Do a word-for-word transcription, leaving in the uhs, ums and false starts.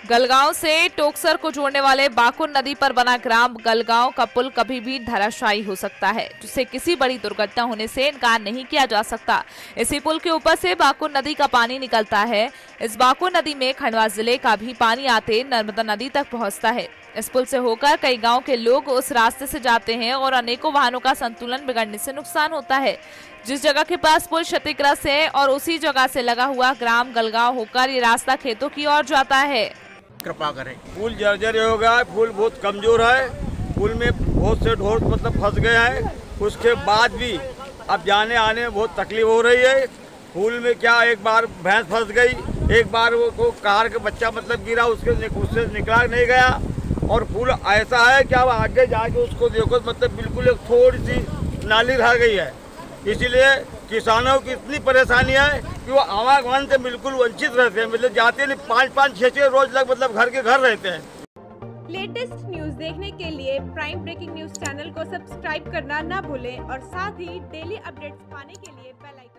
गलगांव से टोकसर को जोड़ने वाले बाकुर नदी पर बना ग्राम गलगांव का पुल कभी भी धराशायी हो सकता है, जिससे किसी बड़ी दुर्घटना होने से इनकार नहीं किया जा सकता। इसी पुल के ऊपर से बाकुर नदी का पानी निकलता है। इस बाकुर नदी में खंडवा जिले का भी पानी आते नर्मदा नदी तक पहुंचता है। इस पुल से होकर कई गांव के लोग उस रास्ते से जाते हैं और अनेकों वाहनों का संतुलन बिगड़ने से नुकसान होता है। जिस जगह के पास पुल क्षतिग्रस्त है और उसी जगह से लगा हुआ ग्राम गलगांव होकर ये रास्ता खेतों की ओर जाता है। कृपा करें। पुल जर्जर हो गया है, पुल बहुत कमजोर है, पुल में बहुत से ढोर मतलब फंस गए हैं। उसके बाद भी अब जाने आने में बहुत तकलीफ हो रही है। पुल में क्या एक बार भैंस फंस गई, एक बार वो को कार का बच्चा मतलब गिरा, उसके उससे निकला नहीं गया। और पुल ऐसा है कि अब आगे जाके उसको देखो मतलब बिल्कुल एक थोड़ी सी नाली रह गई है। इसीलिए किसानों की इतनी परेशानी है कि वो आवागमन से बिल्कुल वंचित रहते हैं, मतलब जाते नहीं, पाँच पाँच छः छः रोज लग मतलब घर के घर रहते हैं। लेटेस्ट न्यूज देखने के लिए प्राइम ब्रेकिंग न्यूज चैनल को सब्सक्राइब करना ना भूलें और साथ ही डेली अपडेट्स पाने के लिए बेल आइकन